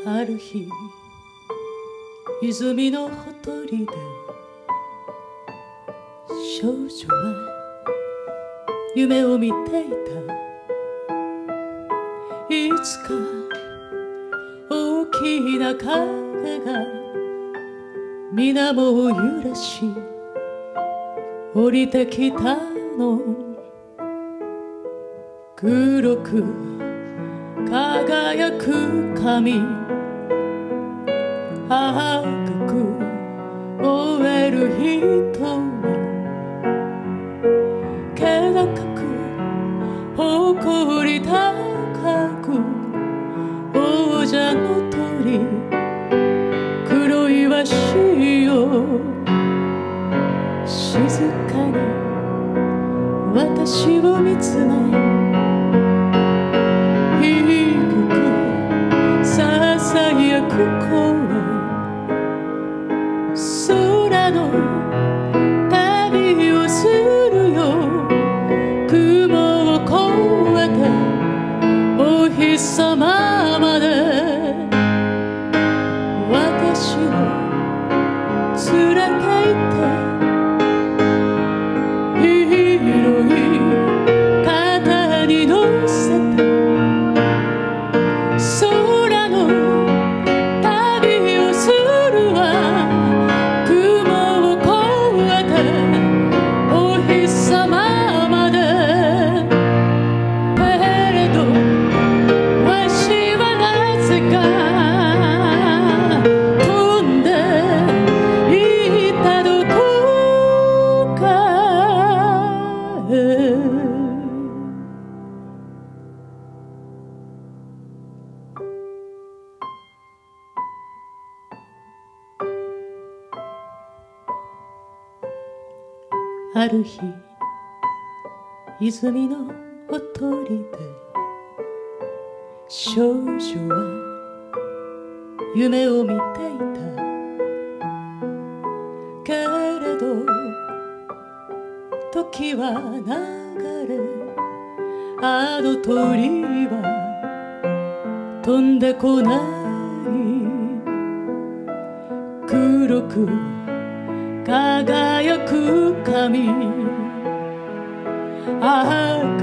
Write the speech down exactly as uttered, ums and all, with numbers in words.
ある日泉のほとりで少女は夢を見ていた。いつか大きな影が水面を揺らし降りてきたの。黒く輝く髪、赤く燃える瞳、気高く誇り高く王者の鳥、黒いわしよ静かに私を見つめ、ささやく声、空の旅をするよ。雲を越えてお日様まで私を連れて行って、広い肩に乗せてある日泉のほとりで少女は夢を見ていた。けれど時は流れ、あの鳥は飛んでこない。黒く輝く髪、赤